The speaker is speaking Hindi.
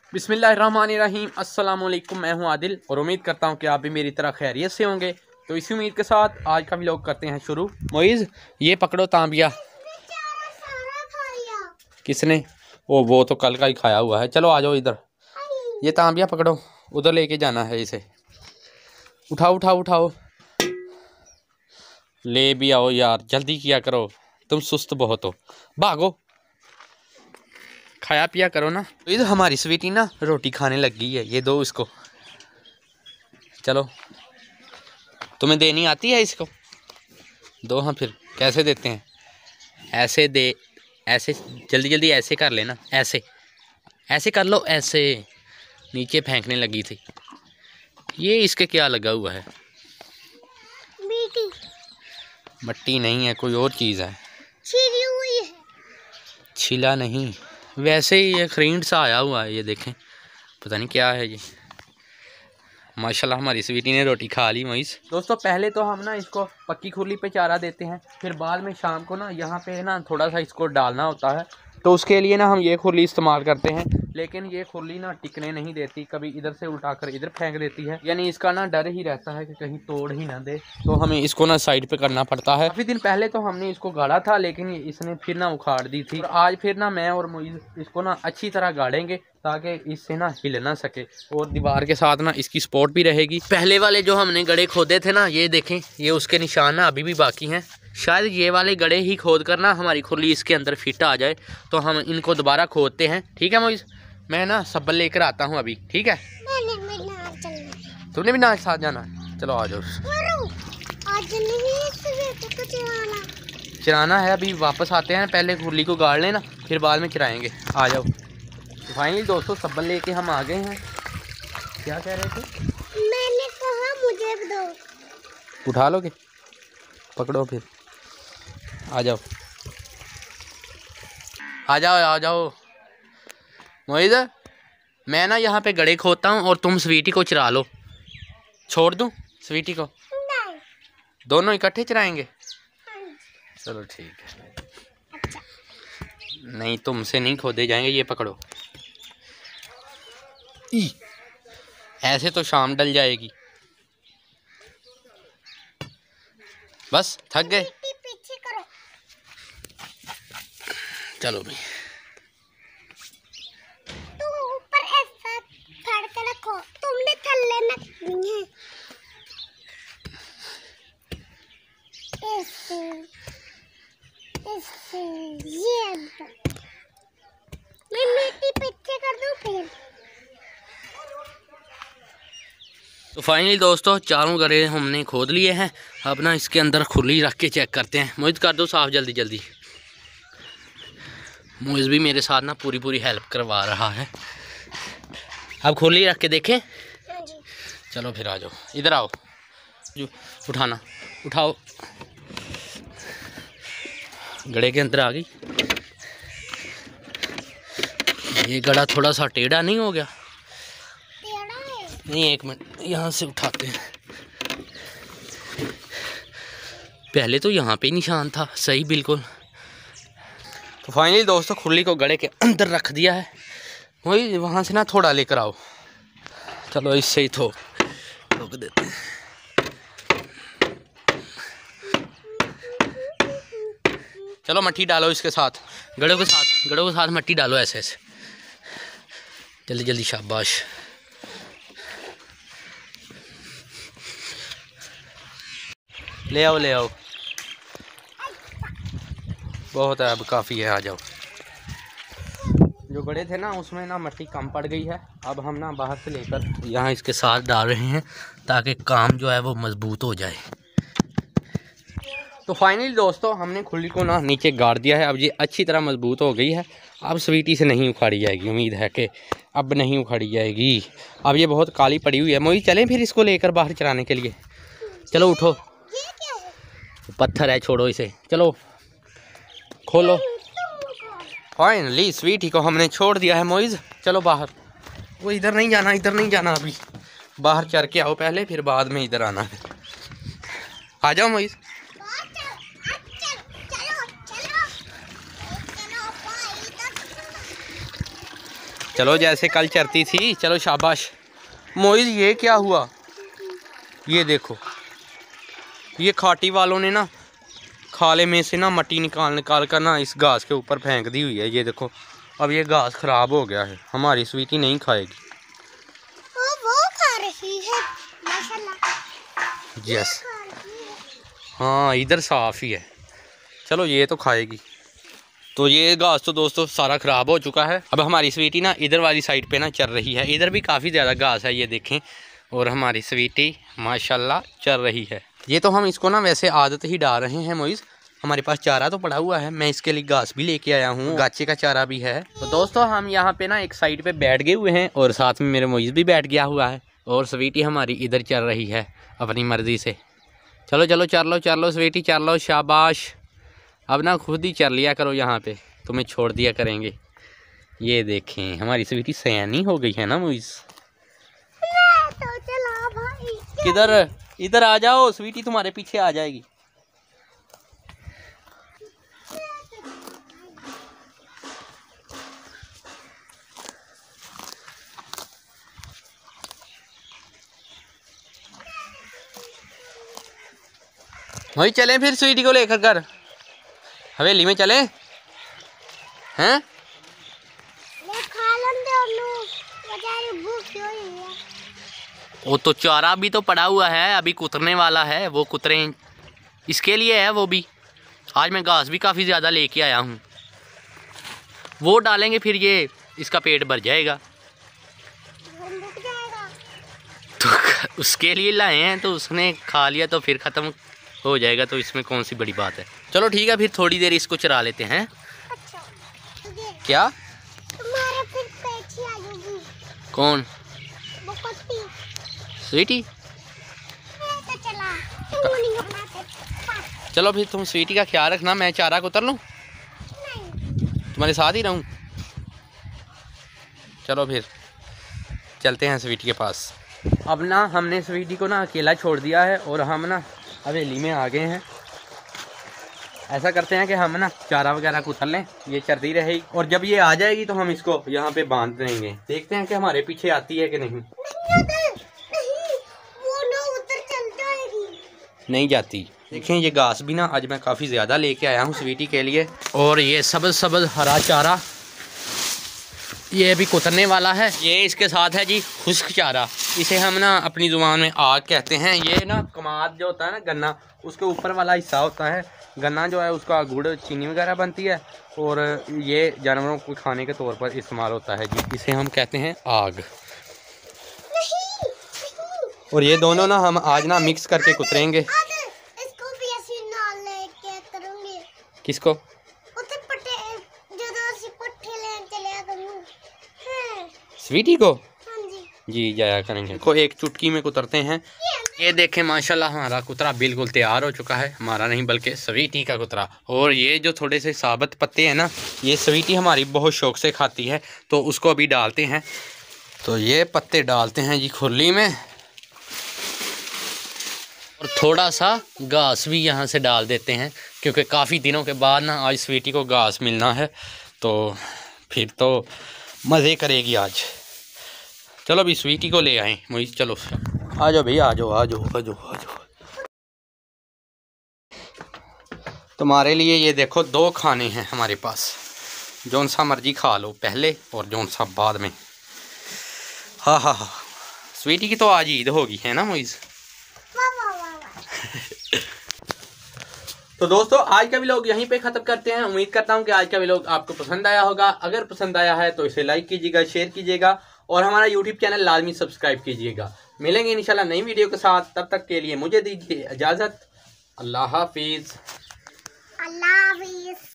बिस्मिल्लाहिर्रहमानिर्रहीम अस्सलाम वालेकुम। मैं हूं आदिल और उम्मीद करता हूं कि आप भी मेरी तरह खैरियत से होंगे। तो इसी उम्मीद के साथ आज का व्लॉग करते हैं शुरू। मोइज़ ये पकड़ो तांबिया। किसने? वो तो कल का ही खाया हुआ है। चलो आ जाओ इधर। ये तांबिया पकड़ो, उधर लेके जाना है इसे। उठाओ उठाओ उठाओ, ले भी आओ यार, जल्दी किया करो, तुम सुस्त बहुत हो। भागो, खाया पिया करो ना। इधर हमारी स्वीटी ना रोटी खाने लग गई है, ये दो इसको। चलो, तुम्हें देनी आती है इसको? दो। हाँ फिर कैसे देते हैं? ऐसे दे, ऐसे जल्दी जल्दी ऐसे कर लेना, ऐसे ऐसे कर लो, ऐसे। नीचे फेंकने लगी थी। ये इसके क्या लगा हुआ है? मट्टी नहीं है, कोई और चीज़ है। छिली हुई है। छिला नहीं, वैसे ही ये खरींड सा आया हुआ है। ये देखें, पता नहीं क्या है ये। माशाल्लाह हमारी स्वीटी ने रोटी खा ली। मोइज़ दोस्तों, पहले तो हम ना इसको पक्की खुरली पे चारा देते हैं, फिर बाद में शाम को ना यहाँ पे ना थोड़ा सा इसको डालना होता है। तो उसके लिए ना हम ये खुरली इस्तेमाल करते हैं, लेकिन ये खुरली ना टिकने नहीं देती, कभी इधर से उठाकर इधर फेंक देती है। यानी इसका ना डर ही रहता है कि कहीं तोड़ ही ना दे, तो हमें इसको ना साइड पे करना पड़ता है। काफ़ी दिन पहले तो हमने इसको गाड़ा था, लेकिन इसने फिर ना उखाड़ दी थी। और आज फिर ना मैं और मोइज़ इसको ना अच्छी तरह गाड़ेंगे ताकि इससे ना हिल ना सके, और दीवार के साथ ना इसकी सपोर्ट भी रहेगी। पहले वाले जो हमने गड्ढे खोदे थे ना, ये देखें, ये उसके निशान ना अभी भी बाकी हैं। शायद ये वाले गड्ढे ही खोद कर ना हमारी खुरली इसके अंदर फिट आ जाए, तो हम इनको दोबारा खोदते हैं। ठीक है मोइज़, मैं ना सब्बल लेकर आता हूँ अभी। ठीक है, तुमने भी ना साथ जाना है? चलो आ जाओ। आज चराना है, अभी वापस आते हैं, पहले खुरली को गाड़ लेना, फिर बाद में चराएंगे। आ जाओ। तो फाइनली दोस्तों, सब्बल लेके हम आ गए हैं। क्या कह रहे थे? मैंने कहा मुझे दो। उठा लोगे? पकड़ो फिर। आ जाओ आ जाओ आ जाओ। मोइज़, मैं ना यहाँ पे गड्ढे खोदता हूँ और तुम स्वीटी को चरा लो। छोड़ दूँ स्वीटी को? नहीं। दोनों इकट्ठे चराएंगे? चलो ठीक है। अच्छा। नहीं, तुमसे नहीं खोदे जाएंगे। ये पकड़ो। ऐसे तो शाम डल जाएगी। बस थक गए? पीछे करो। चलो भाई। तुम ऊपर ऐसा फाड़ के रखो, तुमने थल्ले में नहीं है। ऐसे ये मैं मिट्टी पीछे कर दूं फिर। तो फाइनली दोस्तों, चारों गड्ढे हमने खोद लिए हैं। अब ना इसके अंदर खुरली रख के चेक करते हैं। मोइज़ कर दो साफ जल्दी जल्दी। मोइज़ भी मेरे साथ ना पूरी हेल्प करवा रहा है। अब खुरली रख के देखें? चलो फिर आ जाओ, इधर आओ। उठाना, उठाओ। गड्ढे के अंदर आ गई। ये गड्ढा थोड़ा सा टेढ़ा नहीं हो गया? नहीं, एक मिनट, यहाँ से उठाते हैं। पहले तो यहाँ पे निशान था सही बिल्कुल। तो फाइनली दोस्तों, खुरली को गड्ढे के अंदर रख दिया है। वही वहाँ से ना थोड़ा लेकर आओ। चलो इससे ही तो रोक देते हैं। चलो मट्टी डालो इसके साथ, गड्ढों के साथ मट्टी डालो, ऐसे ऐसे जल्दी जल्दी। शाबाश। ले आओ ले आओ, बहुत है, अब काफ़ी है। आ जाओ। जो गड्ढे थे ना, उसमें ना मट्टी कम पड़ गई है। अब हम ना बाहर से लेकर यहाँ इसके साथ डाल रहे हैं ताकि काम जो है वो मजबूत हो जाए। तो फाइनली दोस्तों, हमने खुरली को ना नीचे गाड़ दिया है। अब ये अच्छी तरह मजबूत हो गई है। अब स्वीटी से नहीं उखाड़ी जाएगी, उम्मीद है कि अब नहीं उखाड़ी जाएगी। अब ये बहुत काली पड़ी हुई है। मोई चलें फिर इसको लेकर बाहर चराने के लिए? चलो उठो। पत्थर है, छोड़ो इसे। चलो खोलो। फाइनली स्वीटी को हमने छोड़ दिया है। मोइज़ चलो बाहर। वो इधर नहीं जाना, इधर नहीं जाना, अभी बाहर चर के आओ पहले, फिर बाद में इधर आना है। आ जाओ मोइज़। चलो जैसे कल चरती थी। चलो शाबाश। मोइज ये क्या हुआ? ये देखो, ये खाटी वालों ने ना खाले में से ना मट्टी निकाल कर ना इस घास के ऊपर फेंक दी हुई है। ये देखो अब ये घास खराब हो गया है। हमारी स्वीटी नहीं खाएगी। वो खा रही है माशाल्लाह। यस, हाँ इधर साफ ही है। चलो ये तो खाएगी। तो ये घास तो दोस्तों सारा ख़राब हो चुका है। अब हमारी स्वीटी ना इधर वाली साइड पे ना चल रही है। इधर भी काफ़ी ज़्यादा घास है, ये देखें। और हमारी स्वीटी माशाल्लाह चल रही है। ये तो हम इसको ना वैसे आदत ही डाल रहे हैं मोइज़। हमारे पास चारा तो पड़ा हुआ है, मैं इसके लिए घास भी लेके आया हूँ, गाचे का चारा भी है। तो दोस्तों हम यहाँ पे ना एक साइड पे बैठ गए हुए हैं और साथ में मेरे मोइज़ भी बैठ गया हुआ है और स्वीटी हमारी इधर चल रही है अपनी मर्ज़ी से। चलो चलो चल लो स्वीटी, चल लो, शाबाश। अब ना खुद ही चल लिया करो, यहाँ पे तुम्हें छोड़ दिया करेंगे। ये देखें हमारी स्वीटी सयानी हो गई है ना मोइज़। तो चला भाई। किधर? इधर आ जाओ, स्वीटी तुम्हारे पीछे आ जाएगी। वही चलें फिर स्वीटी को लेकर कर हवेली में चलें हैं? वो तो चारा भी तो पड़ा हुआ है, अभी कुतरने वाला है। वो कुतरे इसके लिए है वो भी। आज मैं घास भी काफ़ी ज़्यादा लेके आया हूँ। वो डालेंगे फिर ये इसका पेट भर जाएगा। तो उसके लिए लाए हैं, तो उसने खा लिया तो फिर ख़त्म हो जाएगा। तो इसमें कौन सी बड़ी बात है। चलो ठीक है, फिर थोड़ी देर इसको चरा लेते हैं। अच्छा, क्या? तुम्हारे फिर पेट ही आ जाएगी। कौन? वो कुत्ती। स्वीटी? तो चला, तू नहीं बनाते। चलो फिर तुम स्वीटी का ख्याल रखना, मैं चारा को उतर लूँ, तुम्हारे साथ ही रहूँ। चलो फिर चलते हैं स्वीटी के पास। अब ना हमने स्वीटी को ना अकेला छोड़ दिया है और हम ना हवेली में आ गए हैं। ऐसा करते हैं कि हम ना चारा वगैरह को उतर लें, ये चलती रहेगी और जब ये आ जाएगी तो हम इसको यहाँ पे बांध देंगे। देखते हैं कि हमारे पीछे आती है कि नहीं। वो ना उधर चल जाएगी। नहीं जाती। देखें ये घास भी ना आज मैं काफ़ी ज़्यादा लेके आया हूँ स्वीटी के लिए। और ये सब्ज़ सब्ज़ हरा चारा ये भी कुतरने वाला है। ये इसके साथ है जी खुश्क चारा। इसे हम ना अपनी ज़ुबान में आग कहते हैं। ये ना कमाद जो होता है ना गन्ना, उसके ऊपर वाला हिस्सा होता है। गन्ना जो है उसका गुड़ चीनी वगैरह बनती है और ये जानवरों को खाने के तौर पर इस्तेमाल होता है जी। इसे हम कहते हैं आग। और ये दोनों ना हम आज ना मिक्स करके कुतरेंगे। इसको भी ऐसे नाल लेके करूंगी। किसको? उसे पट्टे जो ऐसे पट्टे ले चले करूं। हां स्वीटी को? हां जी जी जाया करेंगे। को एक चुटकी में कुतरते हैं। ये देखें माशाल्लाह हमारा कुतरा बिल्कुल तैयार हो चुका है। हमारा नहीं बल्कि स्वीटी का कुतरा। और ये जो थोड़े से साबुत पत्ते हैं ना, ये स्वीटी हमारी बहुत शौक से खाती है, तो उसको अभी डालते हैं। तो ये पत्ते डालते हैं जी खुरली में और थोड़ा सा घास भी यहाँ से डाल देते हैं, क्योंकि काफ़ी दिनों के बाद ना आज स्वीटी को घास मिलना है, तो फिर तो मज़े करेगी आज। चलो अभी स्वीटी को ले आए मुझे। चलो आ जाओ भैया, आ जाओ आ जाओ आ जाओ आ जाओ। तुम्हारे लिए ये देखो 2 खाने हैं हमारे पास, जौन सा मर्जी खा लो पहले और जौन सा बाद में। हाँ हाँ हाँ, स्वीटी की तो आज ईद होगी है ना मोइज़। तो दोस्तों आज का व्लॉग यहीं पे ख़त्म करते हैं। उम्मीद करता हूँ कि आज का व्लॉग आपको पसंद आया होगा। अगर पसंद आया है तो इसे लाइक कीजिएगा, शेयर कीजिएगा और हमारा यूट्यूब चैनल लाजमी सब्सक्राइब कीजिएगा। मिलेंगे इंशाल्लाह नई वीडियो के साथ, तब तक के लिए मुझे दीजिए इजाज़त। अल्लाह हाफिज़। अल्लाह हाफिज़।